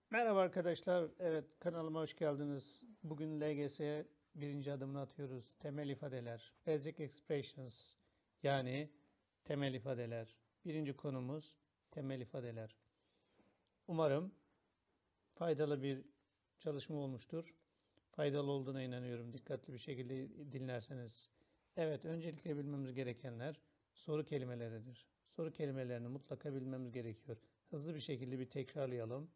Merhaba arkadaşlar. Evet, kanalıma hoş geldiniz. Bugün LGS'ye birinci adımını atıyoruz. Temel ifadeler, Basic Expressions, yani temel ifadeler. Birinci konumuz temel ifadeler. Umarım faydalı bir çalışma olmuştur. Faydalı olduğuna inanıyorum. Dikkatli bir şekilde dinlerseniz. Evet, öncelikle bilmemiz gerekenler soru kelimeleridir. Soru kelimelerini mutlaka bilmemiz gerekiyor. Hızlı bir şekilde bir tekrarlayalım.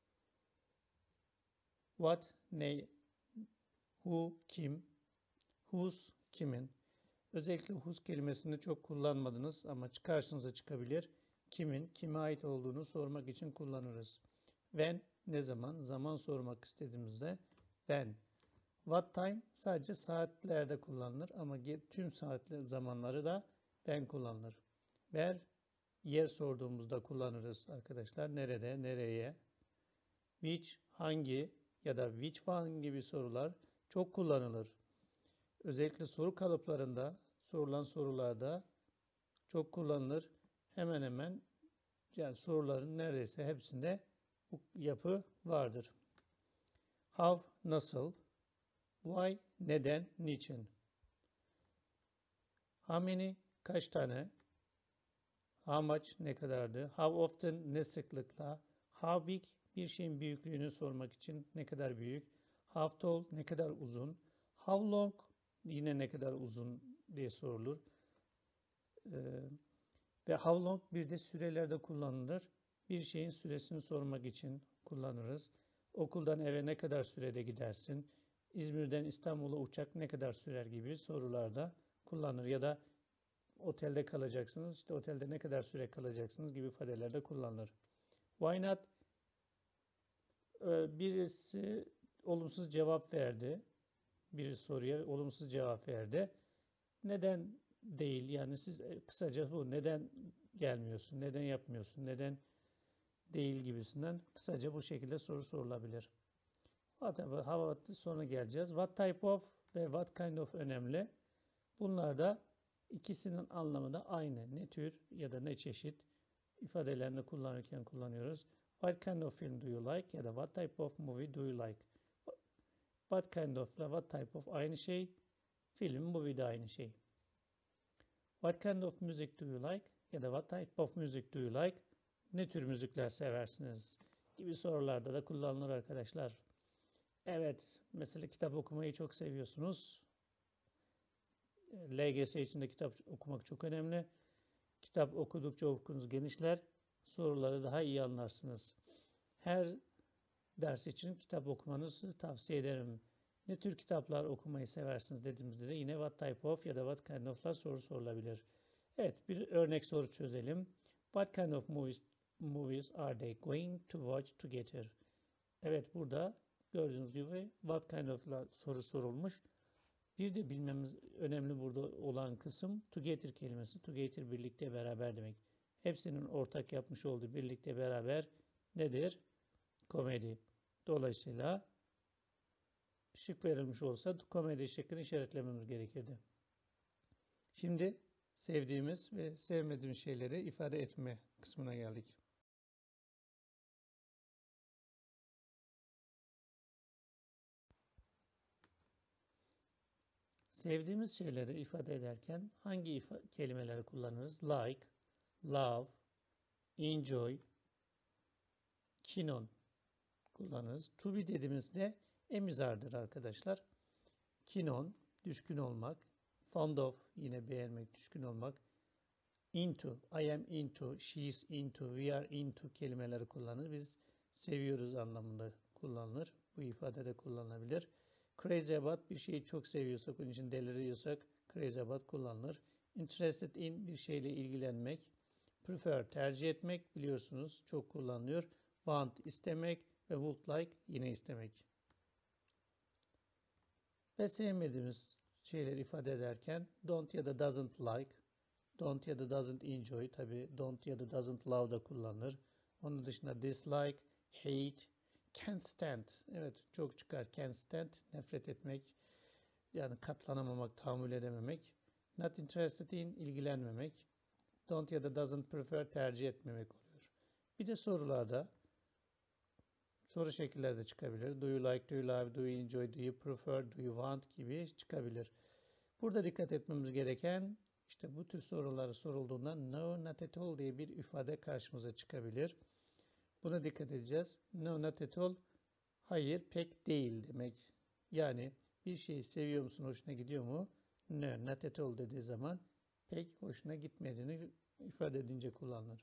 What, ne, who, kim, whose, kimin. Özellikle whose kelimesini çok kullanmadınız ama karşınıza çıkabilir. Kimin, kime ait olduğunu sormak için kullanırız. When, ne zaman, zaman sormak istediğimizde when. What time sadece saatlerde kullanılır ama tüm saatli zamanları da when kullanılır. Where, yer sorduğumuzda kullanırız arkadaşlar. Nerede, nereye. Which, hangi ya da which one gibi sorular çok kullanılır. Özellikle soru kalıplarında sorulan sorularda çok kullanılır. Hemen hemen yani soruların neredeyse hepsinde bu yapı vardır. How, nasıl. Why, neden, niçin. How many, kaç tane. How much, ne kadardı. How often, ne sıklıkla. How big, bir şeyin büyüklüğünü sormak için ne kadar büyük. How tall, ne kadar uzun. How long, yine ne kadar uzun diye sorulur. Ve how long bir de sürelerde kullanılır. Bir şeyin süresini sormak için kullanırız. Okuldan eve ne kadar sürede gidersin? İzmir'den İstanbul'a uçak ne kadar sürer gibi sorularda kullanılır. Ya da otelde kalacaksınız, işte otelde ne kadar süre kalacaksınız gibi ifadelerde kullanılır. Why not? Birisi olumsuz cevap verdi. Bir soruya olumsuz cevap verdi. Neden değil? Yani siz kısaca bu neden gelmiyorsun, neden yapmıyorsun, neden değil gibisinden kısaca bu şekilde soru sorulabilir. What sonra geleceğiz. What type of ve what kind of önemli. Bunlar da ikisinin anlamı da aynı. Ne tür ya da ne çeşit ifadelerini kullanırken kullanıyoruz. What kind of film do you like ya da what type of movie do you like? What kind of ile what type of aynı şey. Film, movie de aynı şey. What kind of music do you like? Ya da what type of music do you like? Ne tür müzikler seversiniz? Gibi sorularda da kullanılır arkadaşlar. Evet, mesela kitap okumayı çok seviyorsunuz. LGS için de kitap okumak çok önemli. Kitap okudukça ufkunuz genişler. Soruları daha iyi anlarsınız. Her ders için kitap okumanızı tavsiye ederim. Ne tür kitaplar okumayı seversiniz dediğimizde de yine what type of ya da what kind of'lar soru sorulabilir. Evet, bir örnek soru çözelim. What kind of movies are they going to watch together? Evet, burada gördüğünüz gibi what kind of'la soru sorulmuş. Bir de bilmemiz önemli burada olan kısım together kelimesi. Together birlikte beraber demek. Hepsinin ortak yapmış olduğu birlikte beraber nedir? Komedi. Dolayısıyla şık verilmiş olsa komedi şıkkını işaretlememiz gerekirdi. Şimdi sevdiğimiz ve sevmediğimiz şeyleri ifade etme kısmına geldik. Sevdiğimiz şeyleri ifade ederken hangi kelimeleri kullanırız? Like, love, enjoy, keen on kullanırız. To be dediğimizde emizardır arkadaşlar. Keen on, düşkün olmak. Fond of, yine beğenmek, düşkün olmak. Into, I am into, she is into, we are into kelimeleri kullanır. Biz seviyoruz anlamında kullanılır. Bu ifade de kullanılabilir. Crazy about, bir şeyi çok seviyorsak, onun için deliriyorsak crazy about kullanılır. Interested in, bir şeyle ilgilenmek. Prefer, tercih etmek, biliyorsunuz çok kullanılıyor. Want, istemek ve would like, yine istemek. Ve sevmediğimiz şeyleri ifade ederken don't ya da doesn't like, don't ya da doesn't enjoy, tabi don't ya da doesn't love da kullanılır. Onun dışında dislike, hate, can't stand. Evet, çok çıkar. Can't stand, nefret etmek, yani katlanamamak, tahammül edememek. Not interested in, ilgilenmemek. Don't ya da doesn't prefer, tercih etmemek oluyor. Bir de sorularda soru şekilleri de çıkabilir. Do you like, do you love, do you enjoy, do you prefer, do you want gibi çıkabilir. Burada dikkat etmemiz gereken işte bu tür soruları sorulduğunda no, not at all diye bir ifade karşımıza çıkabilir. Buna dikkat edeceğiz. No, not at all, hayır, pek değil demek. Yani bir şeyi seviyor musun, hoşuna gidiyor mu? No, not at all dediği zaman pek hoşuna gitmediğini ifade edince kullanılır.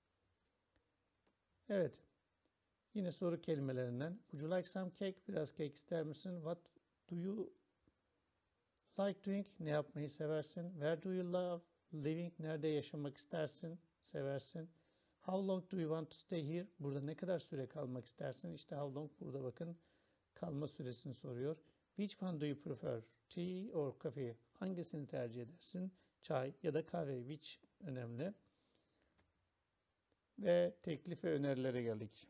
Evet. Yine soru kelimelerinden. Would you like some cake? Biraz kek ister misin? What do you like doing? Ne yapmayı seversin? Where do you love living? Nerede yaşamak istersin? Seversin. How long do you want to stay here? Burada ne kadar süre kalmak istersin? İşte how long burada bakın kalma süresini soruyor. Which one do you prefer? Tea or coffee? Hangisini tercih edersin? Çay ya da kahve. Which önemli. Ve teklif ve önerilere geldik.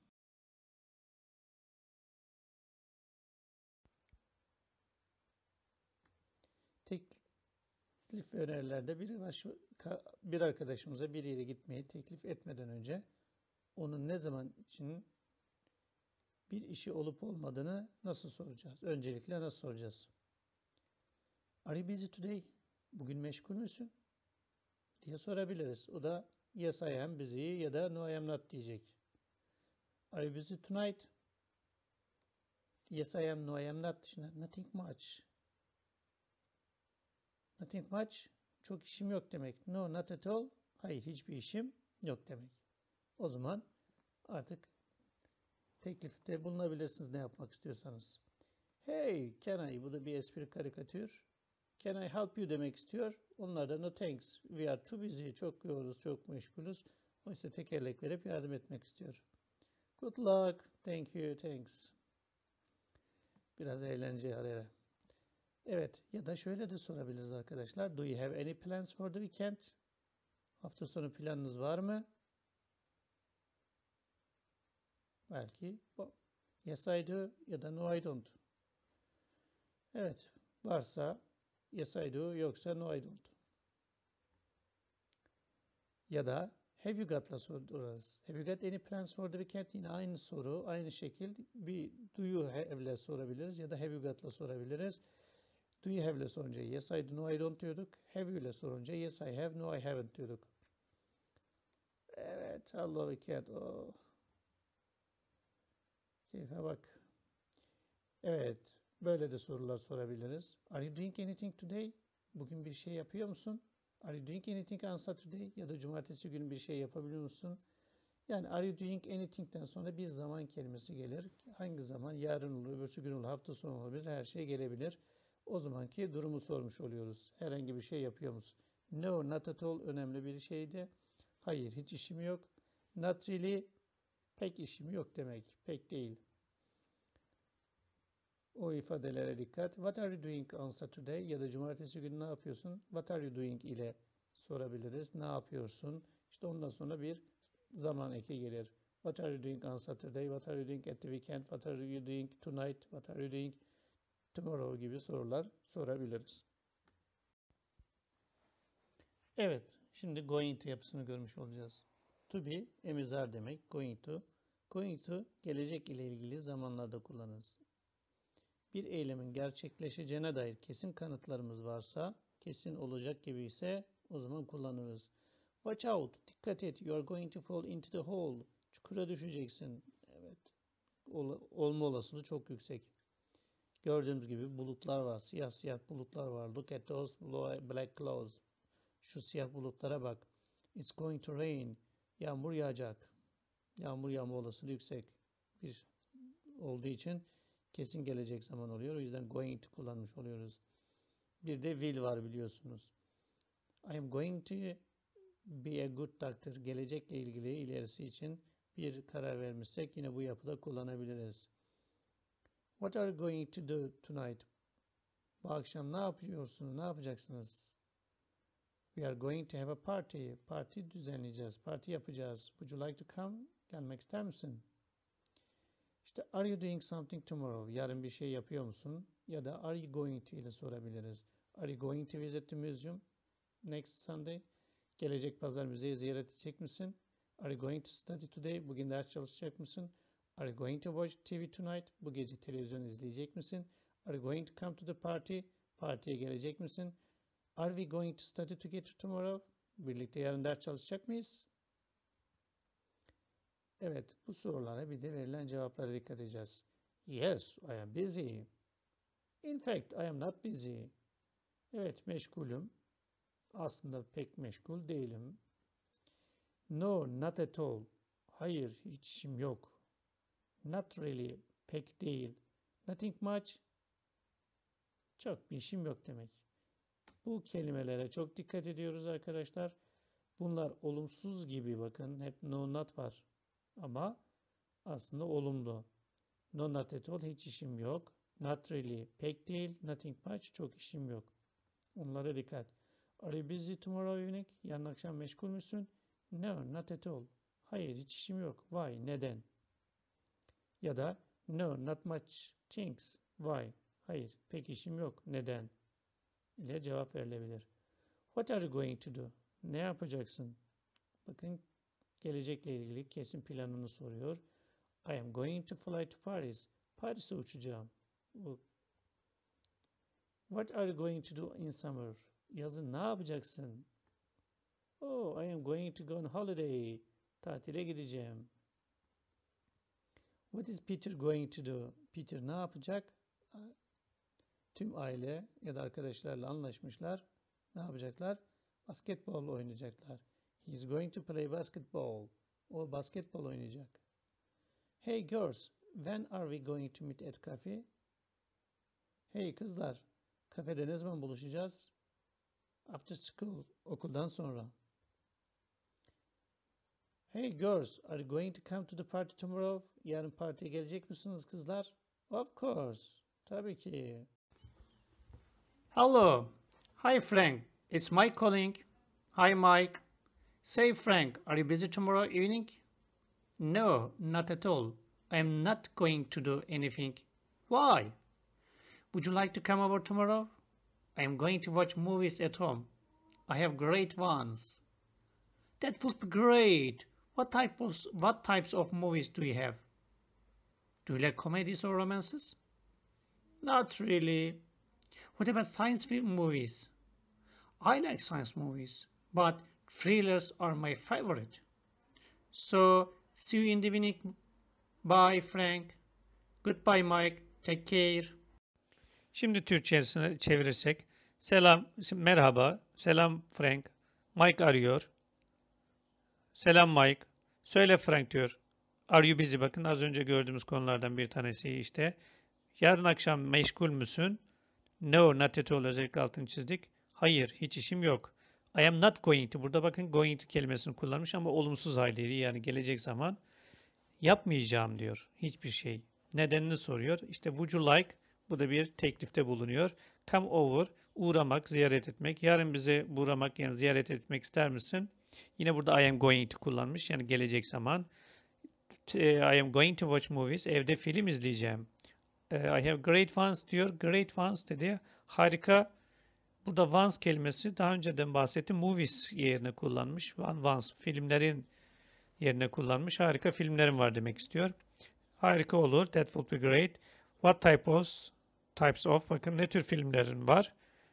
Teklif ve önerilerde bir arkadaşımıza bir yere gitmeyi teklif etmeden önce onun ne zaman için bir işi olup olmadığını nasıl soracağız? Öncelikle nasıl soracağız? Are you busy today? Bugün meşgul müsün? Diye sorabiliriz. O da yes I am busy ya da no I am not diyecek. Are you busy tonight? Yes I am, no I am not dışında nothing much. Nothing much, çok işim yok demek. No, not at all, hayır hiçbir işim yok demek. O zaman artık teklifte bulunabilirsiniz ne yapmak istiyorsanız. Hey, can I? Bu da bir espri karikatür. Can I help you demek istiyor. Onlar da no thanks. We are too busy. Çok yoğunuz, çok meşgulüz. Oysa tekerlek verip yardım etmek istiyor. Good luck. Thank you. Thanks. Biraz eğlence araya. Evet, ya da şöyle de sorabiliriz arkadaşlar. Do you have any plans for the weekend? Hafta sonu planınız var mı? Belki yes I do ya da no I don't. Evet, varsa yes I do, yoksa no I don't. Ya da have you got'la sorarız. Have you got any plans for the weekend? Yine aynı soru, aynı şekil bir do you have'le sorabiliriz ya da have you got'la sorabiliriz. Do you have'le sorunca yes I do, no I don't diyorduk. Have you'le sorunca yes I have, no I haven't diyorduk. Evet, hello weekend. Oh. Keyfe bak. Evet, böyle de sorular sorabiliriz. Are you doing anything today? Bugün bir şey yapıyor musun? Are you doing anything on Saturday? Ya da cumartesi günü bir şey yapabiliyor musun? Yani are you doing anything'ten sonra bir zaman kelimesi gelir. Hangi zaman? Yarın olur, öbürsü gün olur, hafta sonu olabilir, her şey gelebilir. O zamanki durumu sormuş oluyoruz. Herhangi bir şey yapıyor musun? No, not at all önemli bir şeydi. Hayır, hiç işim yok. Not really, pek işim yok demek. Pek değil. O ifadelere dikkat. What are you doing on Saturday? Ya da cumartesi günü ne yapıyorsun? What are you doing ile sorabiliriz. Ne yapıyorsun? İşte ondan sonra bir zaman eki gelir. What are you doing on Saturday? What are you doing at the weekend? What are you doing tonight? What are you doing tomorrow gibi sorular sorabiliriz. Evet, şimdi going to yapısını görmüş olacağız. To be, emizar demek. Going to. Going to, gelecek ile ilgili zamanlarda kullanırız. Bir eylemin gerçekleşeceğine dair kesin kanıtlarımız varsa, kesin olacak gibi ise o zaman kullanırız. Watch out, dikkat et, you are going to fall into the hole. Çukura düşeceksin. Evet, olma olasılığı çok yüksek. Gördüğümüz gibi bulutlar var, siyah siyah bulutlar var. Look at those black clouds. Şu siyah bulutlara bak. It's going to rain. Yağmur yağacak. Yağmur yağma olasılığı yüksek bir olduğu için kesin gelecek zaman oluyor. O yüzden going to kullanmış oluyoruz. Bir de will var biliyorsunuz. I am going to be a good doctor. Gelecekle ilgili ilerisi için bir karar vermişsek yine bu yapıda kullanabiliriz. What are you going to do tonight? Bu akşam ne yapıyorsunuz? Ne yapacaksınız? We are going to have a party. Parti düzenleyeceğiz. Parti yapacağız. Would you like to come? Gelmek ister misin? İşte are you doing something tomorrow? Yarın bir şey yapıyor musun? Ya da are you going to ile sorabiliriz. Are you going to visit the museum next Sunday? Gelecek pazar müzeyi ziyaret edecek misin? Are you going to study today? Bugün ders çalışacak mısın? Are you going to watch TV tonight? Bu gece televizyon izleyecek misin? Are you going to come to the party? Partiye gelecek misin? Are we going to study together tomorrow? Birlikte yarın ders çalışacak mıyız? Evet, bu sorulara bir de verilen cevaplara dikkat edeceğiz. Yes, I am busy. In fact, I am not busy. Evet, meşgulüm. Aslında pek meşgul değilim. No, not at all. Hayır, hiç işim yok. Not really, pek değil. Nothing much. Çok bir işim yok demek. Bu kelimelere çok dikkat ediyoruz arkadaşlar. Bunlar olumsuz gibi, bakın hep no not var. Ama aslında olumlu. No not at all, hiç işim yok. Not really, pek değil. Nothing much, çok işim yok. Onlara dikkat. Are you busy tomorrow evening? Yarın akşam meşgul müsün? No, not at all. Hayır, hiç işim yok. Why? Neden? Ya da no, not much things. Why? Hayır, pek işim yok. Neden? ile cevap verilebilir. What are you going to do? Ne yapacaksın? Bakın gelecekle ilgili kesin planını soruyor. I am going to fly to Paris. Paris'e uçacağım. What are you going to do in summer? Yazın ne yapacaksın? Oh, I am going to go on holiday. Tatile gideceğim. What is Peter going to do? Peter ne yapacak? Tüm aile ya da arkadaşlarla anlaşmışlar. Ne yapacaklar? Basketbol oynayacaklar. He is going to play basketball. O basketbol oynayacak. Hey girls, when are we going to meet at cafe? Hey kızlar, kafede ne zaman buluşacağız? After school, okuldan sonra. Hey girls, are you going to come to the party tomorrow? Yarın partiye gelecek misiniz kızlar? Of course. Tabii ki. Hello. Hi Frank. It's Mike calling. Hi Mike. Say Frank, are you busy tomorrow evening? No, not at all. I am not going to do anything. Why? Would you like to come over tomorrow? I am going to watch movies at home. I have great ones. That would be great. What types of movies do you have? Do you like comedies or romances? Not really. What about science film movies? I like science movies, but thrillers are my favorite. So, see you in the evening. Bye Frank. Goodbye Mike. Take care. Şimdi Türkçesine çevirirsek. Selam, merhaba. Selam Frank. Mike arıyor. Selam Mike. Söyle Frank diyor. Are you busy? Bakın az önce gördüğümüz konulardan bir tanesi işte. Yarın akşam meşgul müsün? No, not at all. Özellikle altını çizdik. Hayır, hiç işim yok. I am not going to. Burada bakın going to kelimesini kullanmış ama olumsuz haliyle, yani gelecek zaman. Yapmayacağım diyor. Hiçbir şey. Nedenini soruyor. İşte would you like? Bu da bir teklifte bulunuyor. Come over. Uğramak, ziyaret etmek. Yarın bize uğramak, yani ziyaret etmek ister misin? Yine burada I am going to kullanmış. Yani gelecek zaman. I am going to watch movies. Evde film izleyeceğim. I have great ones diyor. Great ones dedi. Harika. Burada ones kelimesi daha önceden bahsettim. Movies yerine kullanmış. Ones filmlerin yerine kullanmış. Harika filmlerim var demek istiyor. Harika olur. That would be great. What types of, bakın ne tür filmlerin var?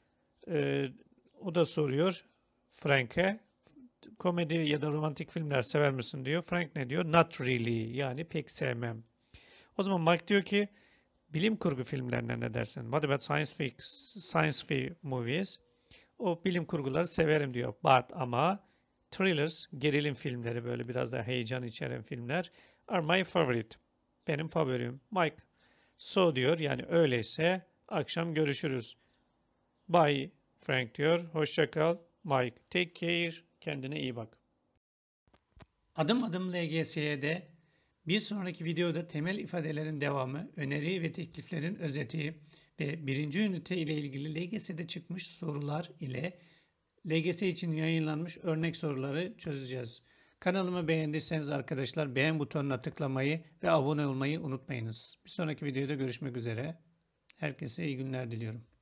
O da soruyor Frank'e. Komedi ya da romantik filmler sever misin diyor. Frank ne diyor? Not really. Yani pek sevmem. O zaman Mike diyor ki bilim kurgu filmlerine ne dersin? What about science movies? O bilim kurguları severim diyor. But ama thrillers, gerilim filmleri, böyle biraz daha heyecan içeren filmler are my favorite. Benim favorim. Mike. So diyor, yani öyleyse akşam görüşürüz. Bye Frank diyor. Hoşça kal. Mike. Take care. Kendine iyi bak. Adım adım LGS'de bir sonraki videoda temel ifadelerin devamı, öneri ve tekliflerin özeti ve birinci ünite ile ilgili LGS'de çıkmış sorular ile LGS için yayınlanmış örnek soruları çözeceğiz. Kanalımı beğendiyseniz arkadaşlar beğen butonuna tıklamayı ve abone olmayı unutmayınız. Bir sonraki videoda görüşmek üzere. Herkese iyi günler diliyorum.